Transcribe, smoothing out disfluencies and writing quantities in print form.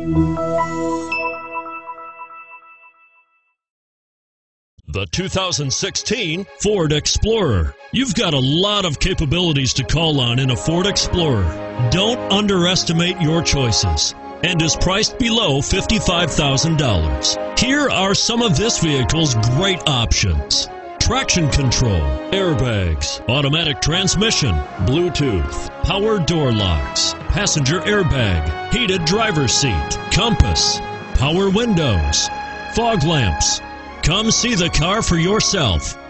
The 2016 Ford Explorer. You've got a lot of capabilities to call on in a Ford Explorer. Don't underestimate your choices, and is priced below $55,000. Here are some of this vehicle's great options: traction control, airbags, automatic transmission, Bluetooth, power door locks, passenger airbag, heated driver's seat, compass, power windows, fog lamps. Come see the car for yourself.